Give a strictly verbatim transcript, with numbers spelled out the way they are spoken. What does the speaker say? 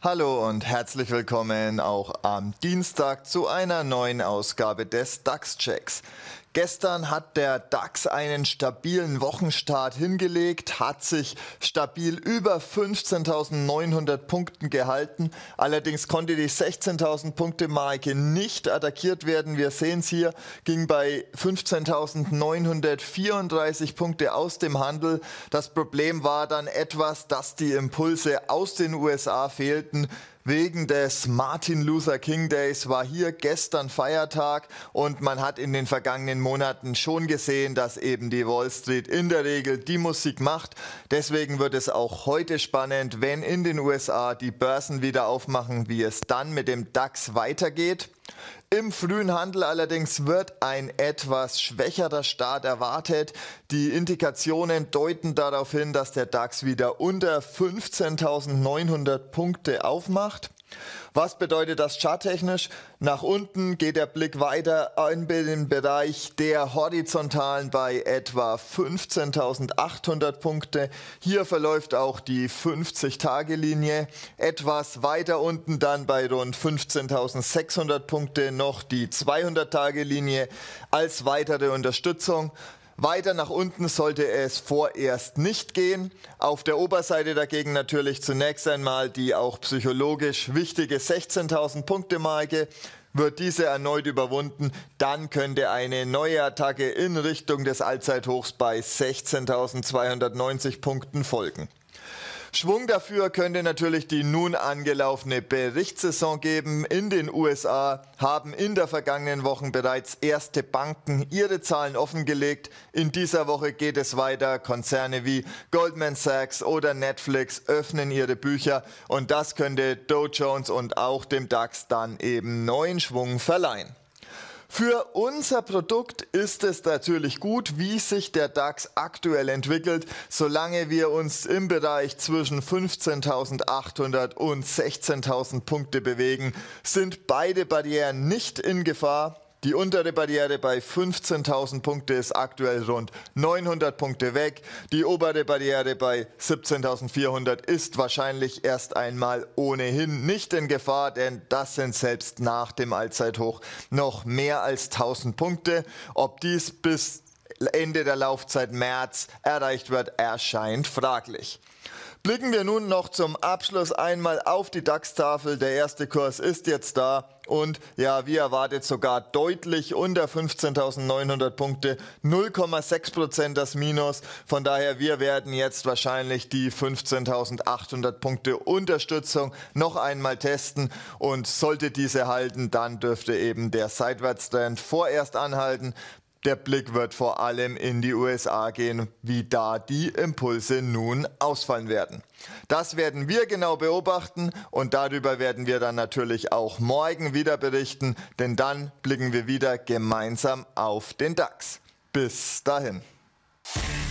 Hallo und herzlich willkommen auch am Dienstag zu einer neuen Ausgabe des DAX-Checks. Gestern hat der DAX einen stabilen Wochenstart hingelegt, hat sich stabil über fünfzehntausendneunhundert Punkten gehalten. Allerdings konnte die sechzehntausend Punkte Marke nicht attackiert werden. Wir sehen es hier, ging bei fünfzehntausendneunhundertvierunddreißig Punkte aus dem Handel. Das Problem war dann etwas, dass die Impulse aus den U S A fehlten. Wegen des Martin Luther King Days war hier gestern Feiertag und man hat in den vergangenen Monaten schon gesehen, dass eben die Wall Street in der Regel die Musik macht. Deswegen wird es auch heute spannend, wenn in den U S A die Börsen wieder aufmachen, wie es dann mit dem DAX weitergeht. Im frühen Handel allerdings wird ein etwas schwächerer Start erwartet. Die Indikationen deuten darauf hin, dass der DAX wieder unter fünfzehntausendneunhundert Punkte aufmacht. Was bedeutet das charttechnisch? Nach unten geht der Blick weiter in den Bereich der Horizontalen bei etwa fünfzehntausendachthundert Punkte. Hier verläuft auch die fünfzig-Tage-Linie. Etwas weiter unten dann bei rund fünfzehntausendsechshundert Punkte noch die zweihundert-Tage-Linie als weitere Unterstützung. Weiter nach unten sollte es vorerst nicht gehen. Auf der Oberseite dagegen natürlich zunächst einmal die auch psychologisch wichtige sechzehntausend Punkte Marke. Wird diese erneut überwunden, dann könnte eine neue Attacke in Richtung des Allzeithochs bei sechzehntausendzweihundertneunzig Punkten folgen. Schwung dafür könnte natürlich die nun angelaufene Berichtssaison geben. In den U S A haben in der vergangenen Woche bereits erste Banken ihre Zahlen offengelegt. In dieser Woche geht es weiter. Konzerne wie Goldman Sachs oder Netflix öffnen ihre Bücher und das könnte Dow Jones und auch dem DAX dann eben neuen Schwung verleihen. Für unser Produkt ist es natürlich gut, wie sich der DAX aktuell entwickelt. Solange wir uns im Bereich zwischen fünfzehntausendachthundert und sechzehntausend Punkte bewegen, sind beide Barrieren nicht in Gefahr. Die untere Barriere bei fünfzehntausend Punkte ist aktuell rund neunhundert Punkte weg. Die obere Barriere bei siebzehntausendvierhundert ist wahrscheinlich erst einmal ohnehin nicht in Gefahr, denn das sind selbst nach dem Allzeithoch noch mehr als tausend Punkte. Ob dies bis Ende der Laufzeit März erreicht wird, erscheint fraglich. Blicken wir nun noch zum Abschluss einmal auf die DAX-Tafel. Der erste Kurs ist jetzt da und ja, wie erwartet sogar deutlich unter fünfzehntausendneunhundert Punkte, null Komma sechs Prozent das Minus. Von daher, wir werden jetzt wahrscheinlich die fünfzehntausendachthundert Punkte Unterstützung noch einmal testen und sollte diese halten, dann dürfte eben der Seitwärtstrend vorerst anhalten. Der Blick wird vor allem in die U S A gehen, wie da die Impulse nun ausfallen werden. Das werden wir genau beobachten und darüber werden wir dann natürlich auch morgen wieder berichten, denn dann blicken wir wieder gemeinsam auf den DAX. Bis dahin.